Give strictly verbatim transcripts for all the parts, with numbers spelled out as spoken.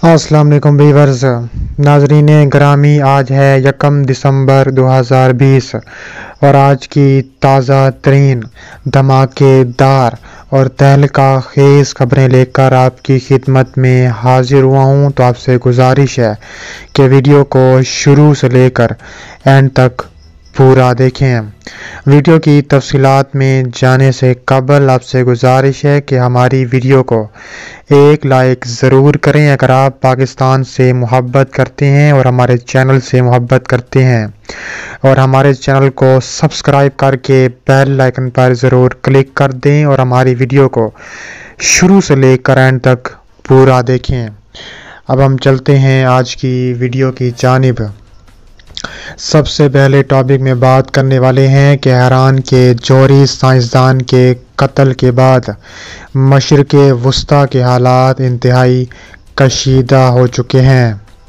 अस्सलाम वालेकुम व्यूअर्स, नाजरीन ग्रामी, आज है यकम दिसंबर दो हज़ार बीस और आज की ताज़ा तरीन धमाकेदार और तहलका खेज़ खबरें लेकर आपकी खिदमत में हाजिर हुआ हूँ। तो आपसे गुजारिश है कि वीडियो को शुरू से लेकर एंड तक पूरा देखें। वीडियो की तफसीलात में जाने से कबल आपसे गुजारिश है कि हमारी वीडियो को एक लाइक ज़रूर करें अगर आप पाकिस्तान से मोहब्बत करते हैं और हमारे चैनल से मोहब्बत करते हैं, और हमारे चैनल को सब्सक्राइब करके बेल आइकन पर ज़रूर क्लिक कर दें और हमारी वीडियो को शुरू से लेकर एंड तक पूरा देखें। अब हम चलते हैं आज की वीडियो की जानिब। सबसे पहले टॉपिक में बात करने वाले हैं कि ईरान के जौहरी साइंसदान के कत्ल के बाद मशरिक़ वस्ता के हालात इंतहाई कशीदा हो चुके हैं।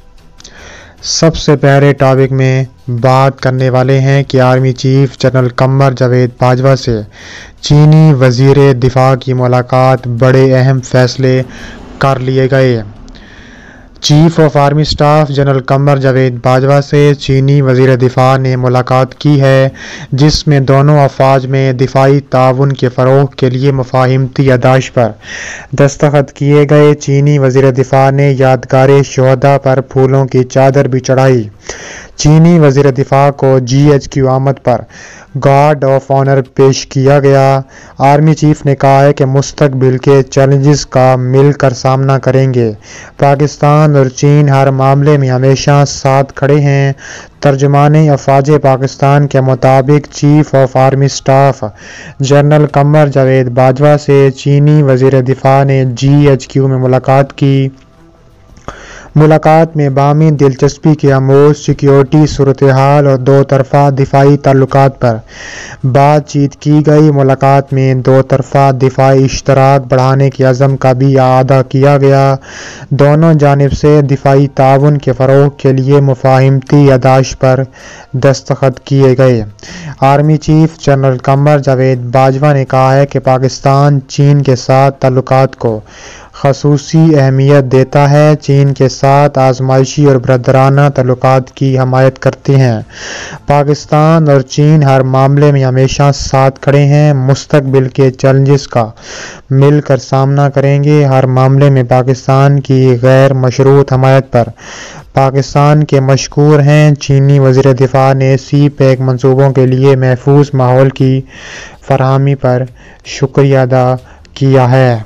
सबसे पहले टॉपिक में बात करने वाले हैं कि army chief general Qamar Javed Bajwa से चीनी वज़ीर दिफा की मुलाकात, बड़े अहम फैसले कर लिए गए। Chief of army staff general Qamar Javed Bajwa से चीनी वज़ीर दिफा ने मुलाकात की है, जिसमें दोनों अफवाज में दिफाई ताउन के फ़रोग़ के लिए मुफ़ाहिमती यादाश्त पर दस्तखत किए गए। चीनी वज़ीर दिफा ने यादगार शोहदा पर फूलों की चादर भी चढ़ाई। चीनी वज़ीर दिफा को जी एच क्यू आमद पर गार्ड ऑफ ऑनर पेश किया गया। आर्मी चीफ ने कहा है कि मुस्तकबिल के चैलेंजेस का मिलकर सामना करेंगे। पाकिस्तान और चीन हर मामले में हमेशा साथ खड़े हैं। तर्जुमान अफवाज पाकिस्तान के मुताबिक chief of army staff general Qamar Javed Bajwa से चीनी वज़ीर दिफा ने जी एच क्यू में मुलाकात की। मुलाकात में बामी दिलचस्पी के अमूर सिक्योरिटी सूरत हाल और दो तरफ़ा दिफाई ताल्लुकात पर बातचीत की गई। मुलाकात में दो तरफ़ा दिफाई इश्तराक बढ़ाने के अज़म का भी आदा किया गया। दोनों जानिब से दिफाई ताउन के फ़रोग़ के लिए मुफ़ाहिमती यादाश्त पर दस्तखत किए गए। Army chief general Qamar Javed Bajwa ने कहा है कि पाकिस्तान चीन के साथ ताल्लुकात को ख़ुसूसी अहमियत देता है। चीन के साथ आज़माइशी और ब्रदराना ताल्लुकात की हमायत करते हैं। पाकिस्तान और चीन हर मामले में हमेशा साथ खड़े हैं। मुस्तकबिल के चैलेंजेस का मिलकर सामना करेंगे। हर मामले में पाकिस्तान की गैर मशरूत हमायत पर पाकिस्तान के मशकूर हैं। चीनी वज़ीर दिफा ने सी पैक मनसूबों के लिए महफूज माहौल की फराहमी पर शुक्रिया अदा किया है।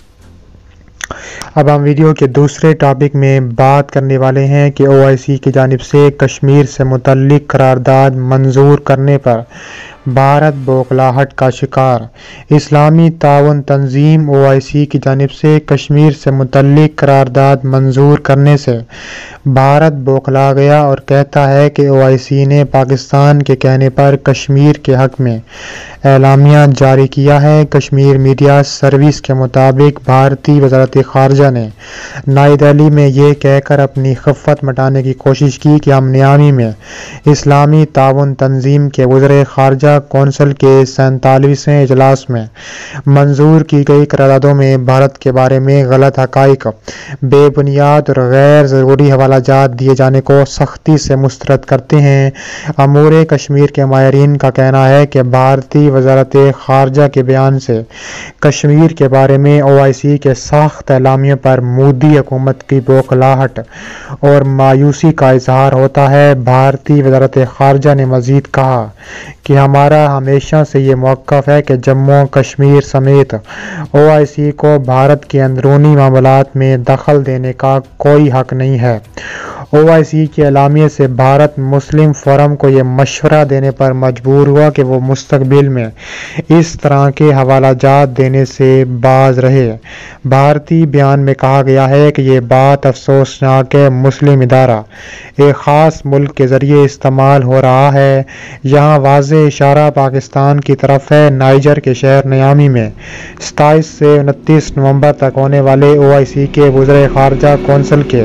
अब हम वीडियो के दूसरे टॉपिक में बात करने वाले हैं कि ओ आई सी की जानिब से कश्मीर से मुतल्लिक करारदाद मंजूर करने पर भारत बौखलाहट का शिकार। इस्लामी ताउन तंजीम ओ आई सी की जानिब से कश्मीर से मुतल्लिक करारदाद मंजूर करने से भारत बौखला गया और कहता है कि ओ आई सी ने पाकिस्तान के कहने पर कश्मीर के हक़ में एलामिया जारी किया है। कश्मीर मीडिया सर्विस के मुताबिक भारतीय वज़ारत ख़ारजा ने नई दिल्ली में ये कहकर अपनी खिफ़्फ़त मिटाने की कोशिश की कि हम मियामी में इस्लामी ताउन तंजीम के वज़ीर ख़ारजा कौंसिल के सैंतालीसवें इजलास में मंजूर की गई करारदादों में भारत के बारे में गलत हक़ाइक़, बेबुनियाद और गैर ज़रूरी हवालाजात दिए जाने को सख्ती से मुस्तरद करते हैं। अमूर कश्मीर के माहिरीन का कहना है कि भारतीय वज़ारत ख़ारजा के बयान से कश्मीर के बारे में ओ आई सी के सख्त एलामियों पर मोदी हुकूमत की बौखलाहट और मायूसी का इजहार होता है। भारतीय वज़ारत ख़ारजा ने मज़ीद कहा कि हमारा हमेशा से ये मौक़िफ़ है कि जम्मू कश्मीर समेत ओ आई सी को भारत के अंदरूनी मामलात में दखल देने का कोई हक़ नहीं है। ओ आई सी के एलामिये से भारत मुस्लिम फोरम को ये मशवरा देने पर मजबूर हुआ कि वो मुस्तकबिल में इस तरह के हवालाजात देने से बाज रहे। भारतीय बयान में कहा गया है कि ये बात अफसोसनाक है। मुस्लिम इदारा एक ख़ास मुल्क के ज़रिए इस्तेमाल हो रहा है। यहाँ वाज़ेह इशारा पाकिस्तान की तरफ है। नाइजर के शहर नियामी में सताईस से उनतीस नवंबर तक होने वाले ओ आई सी के वज़ीर ख़ारजा कौंसिल के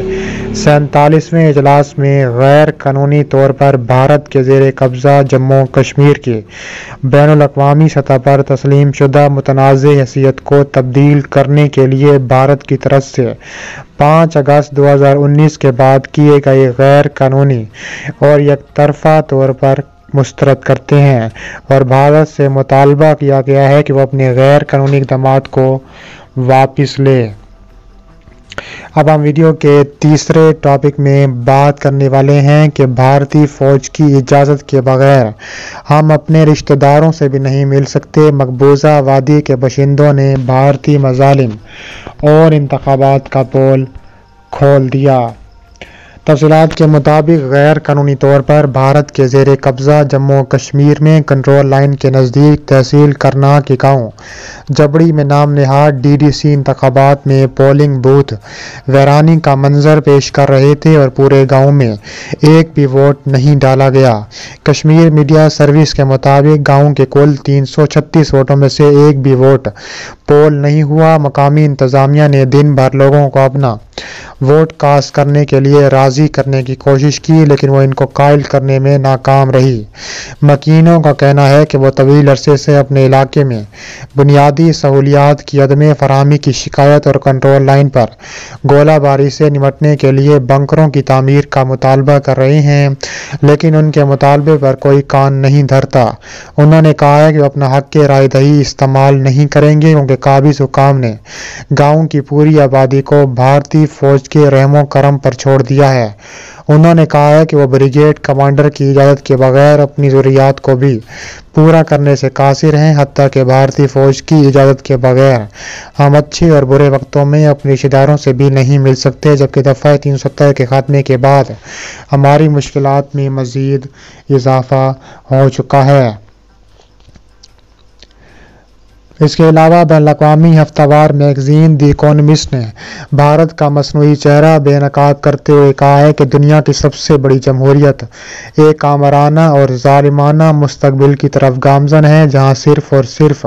सैंतालीसवें इजलास में गैर कानूनी तौर पर भारत के ज़ेर कब्ज़ा जम्मू कश्मीर की बैनुल-अक़वामी सतह पर तस्लीम शुदा मुतनाज़ हैसियत को तब्दील करने के लिए भारत की तरफ से पाँच अगस्त दो हज़ार उन्नीस के बाद किए गए गैर कानूनी और एकतरफ़ा तौर पर मुस्तरद करते हैं और भारत से मुतालबा किया गया है कि वह अपने गैर कानूनी इक़दामात को वापस ले। अब हम वीडियो के तीसरे टॉपिक में बात करने वाले हैं कि भारतीय फ़ौज की इजाज़त के बगैर हम अपने रिश्तेदारों से भी नहीं मिल सकते। मकबूजा वादी के बाशिंदों ने भारतीय मज़ालिम और इंतख़ाबात का पोल खोल दिया। तफ़सीलात के मुताबिक गैर कानूनी तौर पर भारत के ज़ेर कब्ज़ा जम्मू कश्मीर में कंट्रोल लाइन के नज़दीक तहसील करनाल के गाँव जबड़ी में नाम नहाद डी डी सी इंतख़ाबात में पोलिंग बूथ वीरानी का मंजर पेश कर रहे थे और पूरे गाँव में एक भी वोट नहीं डाला गया। कश्मीर मीडिया सर्विस के मुताबिक गाँव के कुल तीन सौ छत्तीस वोटों में से एक भी वोट पोल नहीं हुआ। मकामी इंतज़ामिया ने दिन भर लोगों को अपना वोट कास्ट करने के लिए राज़ी करने की कोशिश की, लेकिन वो इनको कायल करने में नाकाम रही। मकीनों का कहना है कि वो तवील अरसे से अपने इलाके में बुनियादी सहूलियात की अदम फराहमी की शिकायत और कंट्रोल लाइन पर गोलाबारी से निपटने के लिए बंकरों की तामीर का मुतालबा कर रहे हैं, लेकिन उनके मुतालबे पर कोई कान नहीं धरता। उन्होंने कहा है कि वो अपना हक के राय दही इस्तेमाल नहीं करेंगे क्योंकि काबिज़ हुकाम ने गाँव की पूरी आबादी को भारतीय फ़ौज के रहमो करम पर छोड़ दिया है। उन्होंने कहा है कि वो ब्रिगेड कमांडर की इजाज़त के बगैर अपनी ज़रूरियात को भी पूरा करने से कासिर हैं। हत्ता कि भारतीय फ़ौज की इजाज़त के बगैर हम अच्छे और बुरे वक्तों में अपने रिश्तेदारों से भी नहीं मिल सकते, जबकि दफ़ा तीन सौ सत्तर के ख़ात्मे के बाद हमारी मुश्किलात में मज़ीद इजाफ़ा हो चुका है। इसके अलावा बैनुल-अक़वामी हफ्तावार मैगज़ीन द इकोनॉमिस्ट ने भारत का मसनूई चेहरा बेनकाब करते हुए कहा है कि दुनिया की सबसे बड़ी जमहूरियत एक आमराना और ज़ालिमाना मुस्तक़बिल की तरफ गामज़न है, जहां सिर्फ़ और सिर्फ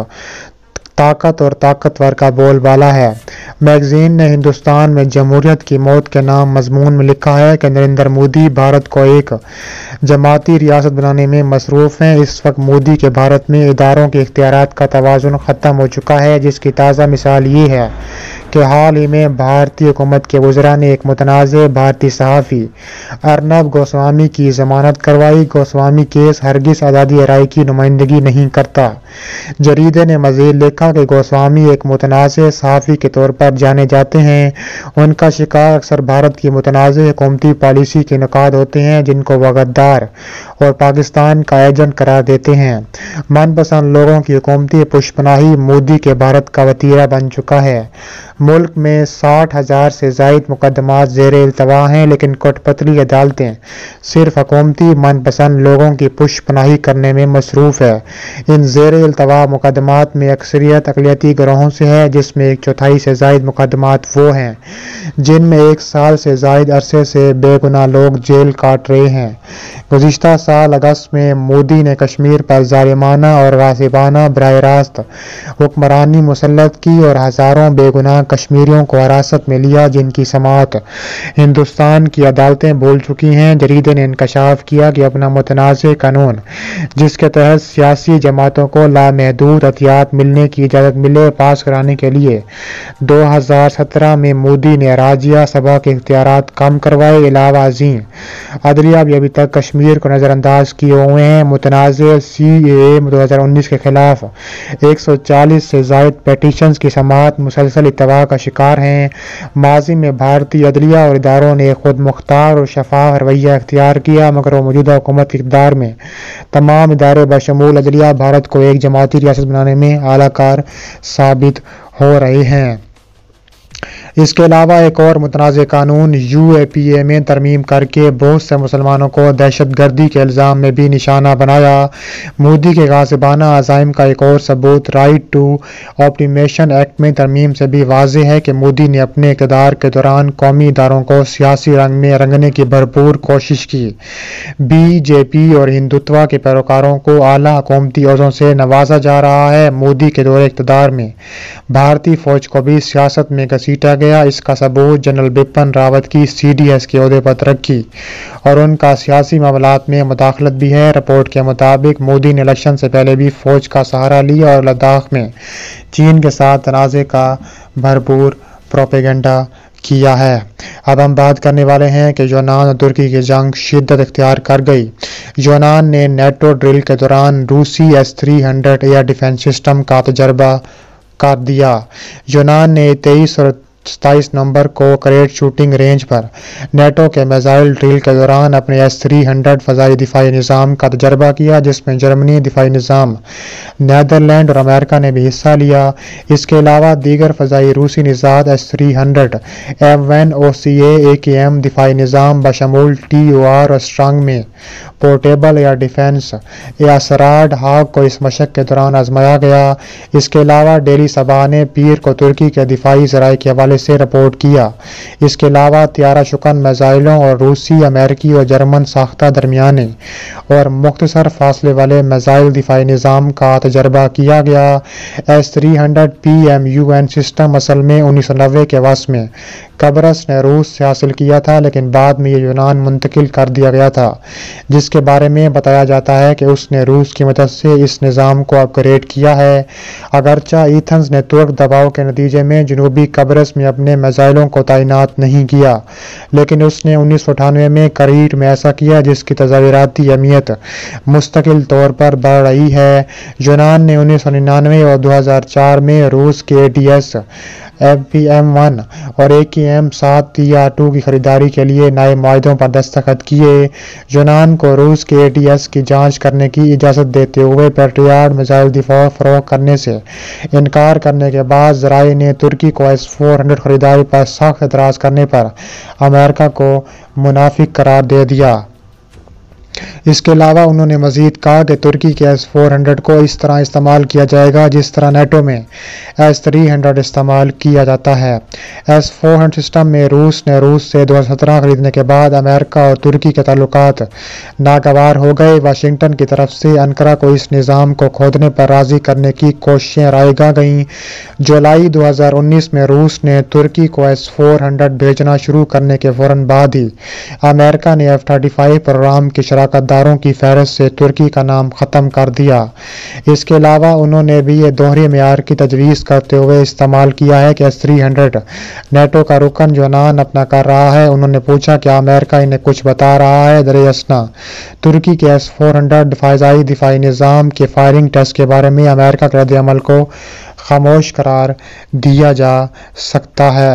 ताकत और ताकतवर का बोलबाला है। मैगज़ीन ने हिंदुस्तान में जमहूरियत की मौत के नाम मज़मून में लिखा है कि नरेंद्र मोदी भारत को एक जमाती रियासत बनाने में मसरूफ़ हैं। इस वक्त मोदी के भारत में इदारों के इख्तियारात का तवाज़ुन ख़त्म हो चुका है, जिसकी ताज़ा मिसाल ये है कि हाल ही में भारतीय हुकूमत के वज़रा ने एक मुतनाज़ भारतीय सहाफ़ी अर्नब गोस्वामी की ज़मानत करवाई। गोस्वामी केस हरगिज़ आज़ादी राय की नुमाइंदगी नहीं करता। जरीदे ने मज़ीद लिखा कि गोस्वामी एक मुतनाज़ सहाफ़ी के तौर पर जाने जाते हैं। उनका शिकार अक्सर भारत की मुतनाज़ हुकूमती पॉलिसी के नुकात होते हैं, जिनको वह गद्दार और पाकिस्तान का एजेंट करार देते हैं। मनपसंद लोगों की हुकूमती पुष्पनाही मोदी के भारत का वतीरा बन चुका है। मुल्क में साठ हज़ार से ज़ायद मुकदमात ज़ेर इल्तवा हैं, लेकिन कोटपतली अदालतें सिर्फ हुकूमती मनपसंद लोगों की पुष्पनाही करने में मसरूफ़ है। इन ज़ेर इल्तवा मुकदमात में अक्सरियत अक़लियती गिरोहों से है, जिसमें एक चौथाई से ज़ायद मुकदमात वो हैं जिनमें एक साल से ज़ायद अरसे से बेगुनाह लोग जेल काट रहे हैं। गुज़िश्ता साल अगस्त में मोदी ने कश्मीर पर ज़ालिमाना और गासिबाना बराह रास्त हुक्मरानी मुसल्लत की और हज़ारों बेगुनाह कश्मीरियों को हिरासत में लिया, जिनकी समाअत हिंदुस्तान की अदालतें भूल चुकी हैं। जरीदे ने इंकशाफ किया कि अपना मुतनाज़ कानून, जिसके तहत सियासी जमातों को लामहदूद अतियात मिलने की इजाज़त मिले, पास कराने के लिए दो हज़ार सत्रह में मोदी ने राज्य सभा के इख्तियारात कम करवाए। अलावा अज़ीम अदलिया भी अभी तक कश्मीर को नज़रअंदाज किए हुए हैं। मुतनाज़ सी ए ए दो हज़ार उन्नीस के खिलाफ एक सौ चालीस से ज़ायद पेटिशंस की समाअत मुसलसल इत्तवा का शिकार हैं। माजी में भारतीय अदलिया और इदारों ने खुद मुख्तार और शफाफ रवैया इख्तियार किया, मगर वो मौजूदा हुकूमत इक़्तिदार में तमाम इदारे बशमूल अदलिया भारत को एक जमाती रियासत बनाने में आलाकार साबित हो रहे हैं। इसके अलावा एक और मुतनाज़ कानून यू ए पी ए में तरमीम करके बहुत से मुसलमानों को दहशत गर्दी के इल्ज़ाम में भी निशाना बनाया। मोदी के गासिबाना अज़ाइम का एक और सबूत राइट टू ऑप्टिमेशन एक्ट में तरमीम से भी वाज़ेह है कि मोदी ने अपने इक़्तिदार के दौरान कौमी इदारों को सियासी रंग में रंगने की भरपूर कोशिश की। बी जे पी और हिंदुत्व के पैरोकारों को आला हुकूमती ओहदों से नवाजा जा रहा है। मोदी के दौरे इक़्तिदार में भारतीय फ़ौज को भी सियासत में घसीटा गया। इसका सबूत जनरल बिपिन रावत की सी डी एस के ओहदे पर तरक्की और उनका सियासी मामलात में मुदाखलत भी है। रिपोर्ट के मुताबिक मोदी ने इलेक्शन से पहले भी फौज का सहारा लिया और लद्दाख में चीन के साथ तनाज़े का भरपूर प्रोपेगेंडा किया है। अब हम बात करने वाले हैं कि यूनान और तुर्की की जंग शिद्दत इख्तियार कर गई। यूनान ने नेटो ड्रिल के दौरान रूसी S three hundred air defence system का तजर्बा कर दिया। यूनान ने तेईस और सत्ताईस नवंबर को करेट शूटिंग रेंज पर नेटो के मिसाइल ड्रिल के दौरान अपने एस थ्री हंड्रेड फ़ज़ाई दिफाई निज़ाम का तजर्बा किया, जिसमें जर्मनी दिफाई निज़ाम, नीदरलैंड और अमेरिका ने भी हिस्सा लिया। इसके अलावा दीगर फ़ज़ाई रूसी निज़ाद S three hundred, M one O C A, A K M दिफाई निज़ाम बशमूल टी ओ आर और स्ट्रांग में पोर्टेबल एयर डिफेंस या सराड हाग को इस मशक के दौरान आजमाया गया। इसके अलावा डेली सबा ने पीर को तुर्की के दिफाई ज़राए के हवाले से रिपोर्ट किया। इसके अलावा त्यारा शुकन मिसाइलों और रूसी, अमेरिकी और जर्मन साख्ता दरमियाने और मुख्तसर फासले वाले मिसाइल दिफाई निज़ाम का तजर्बा किया गया। S three hundred P M U N system असल में उन्नीस सौ नब्बे के वस में कब्रस ने रूस से हासिल किया था, लेकिन बाद में ये यूनान मुंतकिल कर दिया गया था, जिसके बारे में बताया जाता है कि उसने रूस की मदद से इस निज़ाम को अपग्रेड किया है। अगरचा एथेंस ने तुर्क दबाव के नतीजे में जनूबी कब्रस में अपने मिसाइलों को तैनात नहीं किया, लेकिन उसने उन्नीस सौ अठानवे में करीट में ऐसा किया, जिसकी तज़ाविराती अहमियत मुस्तकिल तौर पर बढ़ रही है। यूनान ने उन्नीस सौ निन्यानवे और दो हज़ार चार में रूस के A D S, F P M one और ए के एम सात टी आर टू की खरीदारी के लिए नए मुआहदों पर दस्तखत किए। यूनान को रूस के ए डी एस की जांच करने की इजाज़त देते हुए पेट्रियाट मिसाइल दिफा फरोख्त करने से इनकार करने के बाद ज़राए ने तुर्की को एस फोर हंड्रेड खरीदारी पर सख्त एतराज़ करने पर अमेरिका को मुनाफिक करार दे दिया। इसके अलावा उन्होंने मजीद कहा कि तुर्की के एस फोर हंड्रेड को इस तरह इस्तेमाल किया जाएगा जिस तरह नेटो में एस थ्री हंड्रेड इस्तेमाल किया जाता है। एस फोर हंड्रेड सिस्टम में रूस ने रूस से दो हज़ार सत्रह खरीदने के बाद अमेरिका और तुर्की के ताल्लुकात नागवार हो गए। वाशिंगटन की तरफ से अनकरा को इस निज़ाम को खोदने पर राज़ी करने की कोशिशें रायगा गईं। जुलाई दो हज़ार उन्नीस में रूस ने तुर्की को एस फोर हंड्रेड भेजना शुरू करने के फौरन बाद ही अमेरिका ने एफ थर्टी फाइव प्रोग्राम की शराकतदारों की फहरिस्त से तुर्की का नाम ख़त्म कर दिया। इसके अलावा उन्होंने भी ये दोहरे मेयार की तजवीज़ करते हुए इस्तेमाल किया है कि एस थ्री हंड्रेड नेटो का रुकन यूनान अपना कर रहा है। उन्होंने पूछा क्या अमेरिका इन्हें कुछ बता रहा है। दरे असना तुर्की के एस फोर हंड्रेड फ़ज़ाई दिफाई निज़ाम के फायरिंग टेस्ट के बारे में अमेरिका के रद्द अमल को खामोश करार दिया जा सकता है।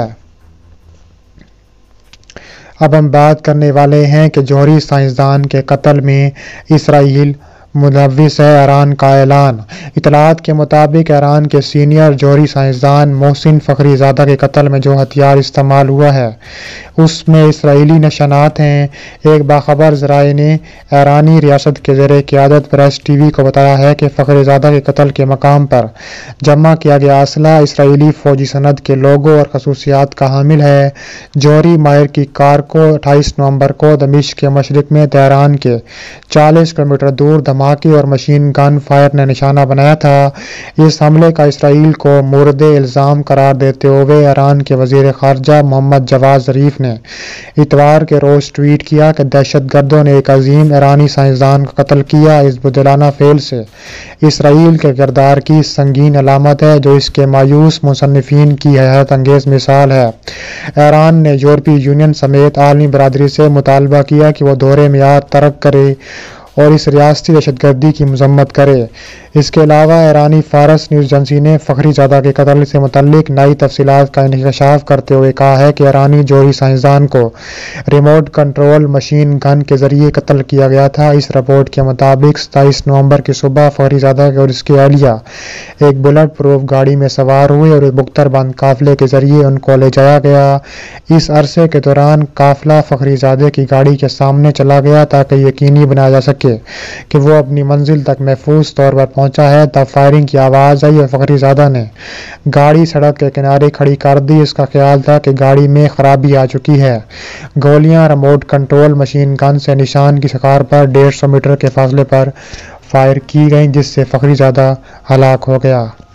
अब हम बात करने वाले हैं कि जौहरी साइंसदान के कत्ल में इसराइल मुलव्विस है। ईरान का ऐलान। इतलात के मुताबिक ईरान के सीनियर जौहरी साइंसदान मोहसिन फ़खरीज़ादा के कत्ल में जो हथियार इस्तेमाल हुआ है उसमें इसराइली निशानात हैं। एक बाखबर ज़राए ने ईरानी रियासत के ज़ेरे क़यादत प्रेस टी वी को बताया है कि फ़खरीज़ादा के कत्ल के मकाम पर जमा किया गया असला इसराइली फ़ौजी सनद के लोगों और खसूसियात का हामिल है। जौहरी माहिर की कार को अट्ठाईस नवंबर को दमिश्क के मशरिक़ में तेहरान के चालीस किलोमीटर दूर धमाके और मशीन गन फायर ने निशाना बनाया था। इस हमले का इसराइल को मुर्द इल्ज़ाम करार देते हुए ईरान के वज़ीर ख़ारजा मोहम्मद जवाद ज़रीफ ने इतवार के रोज़ ट्वीट किया कि दहशतगर्दों ने एक अजीम ईरानी साइंसदान का कत्ल किया। इस बुदलाना फेल से इसराइल के किरदार की संगीन अलामत है जो इसके मायूस मुसन्निफीन की हैरत अंगेज़ मिसाल है। ईरान ने यूरोपीय यूनियन समेत आलमी बरादरी से मुतालबा किया कि वह दोहरे मियार तर्क करे और इस रियासती दहशतगर्दी की मजम्मत करे। इसके अलावा ईरानी फारस न्यूज़ एजेंसी ने फ़खरीज़ादा के कत्ल से मुतल्लिक नई तफसीलात का इंकशाफ करते हुए कहा है कि ईरानी जौहरी साइंसदान को रिमोट कंट्रोल मशीन गन के जरिए कत्ल किया गया था। इस रिपोर्ट के मुताबिक सत्ताईस नवंबर की सुबह फ़खरीज़ादा और इसके अहलिया एक बुलेट प्रूफ गाड़ी में सवार हुए और एक बुख्तरबंद काफिले के जरिए उनको ले जाया गया। इस अरसे के दौरान काफिला फ़खरीज़ादे की गाड़ी के सामने चला गया ताकि यकीनी बनाया जा सके कि वो अपनी मंजिल तक महफूज तौर पर पहुंचा है। तब फायरिंग की आवाज़ आई और फ़खरीज़ादा ने गाड़ी सड़क के किनारे खड़ी कर दी। इसका ख्याल था कि गाड़ी में खराबी आ चुकी है। गोलियां रिमोट कंट्रोल मशीन गन से निशान की शिकार पर डेढ़ सौ मीटर के फासले पर फायर की गईं, जिससे फ़खरीज़ादा हलाक हो गया।